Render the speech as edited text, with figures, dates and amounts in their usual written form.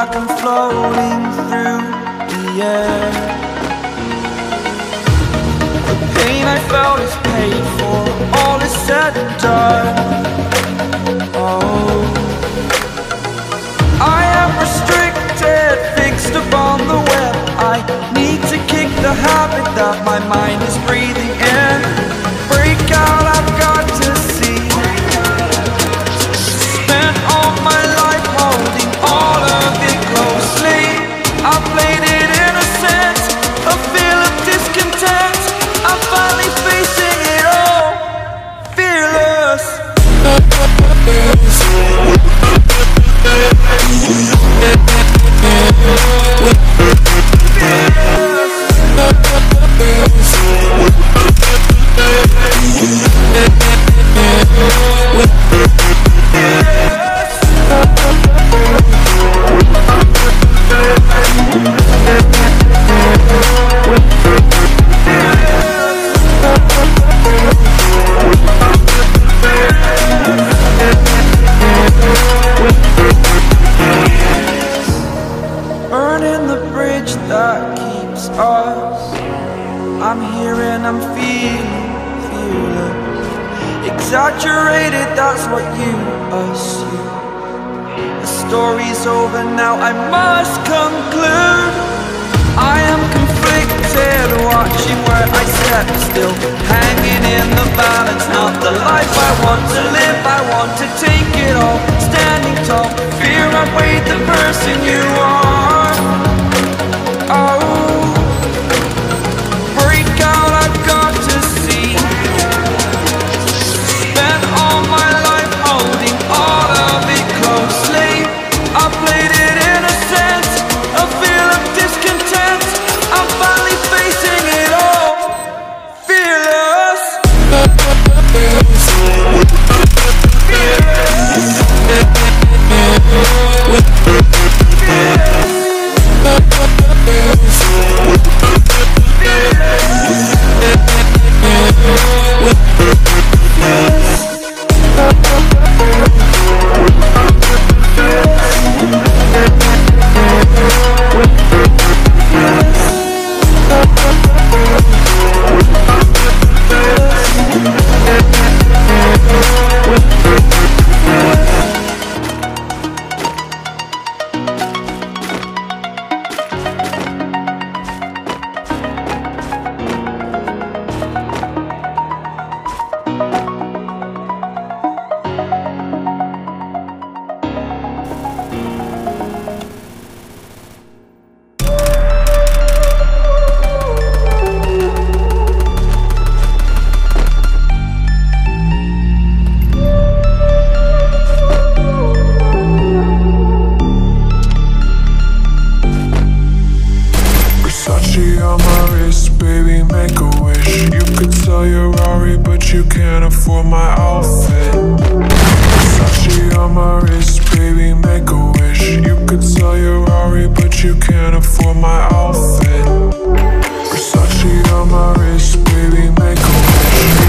like I'm floating through the air. The pain I felt is paid for, all is said and done. Oh, I am restricted, fixed upon the web. I need to kick the habit that my mind is breathing in. Break out, I've got to see. Spent all my life holding all of it closely. I played it innocent, a feel of discontent. I'm finally facing it all, fearless. Burning the bridge that keeps us. I'm here and I'm feeling fearless. Exaggerated, that's what you assume. The story's over now, I must conclude. I am conflicted, watching where I step still, hanging in the balance. Not the life I want to live, I want to take it all. Standing tall, fear outweighed the person you are. Oh, break out, I've got to see. Spent all my life holding all of it closely. I played it innocent, a feel of discontent. I'm finally facing it all, fearless. On my wrist, baby, make a wish. You could sell your Rari, but you can't afford my outfit. Versace on my wrist, baby, make a wish. You could sell your Rari, but you can't afford my outfit. Versace on my wrist, baby, make a wish.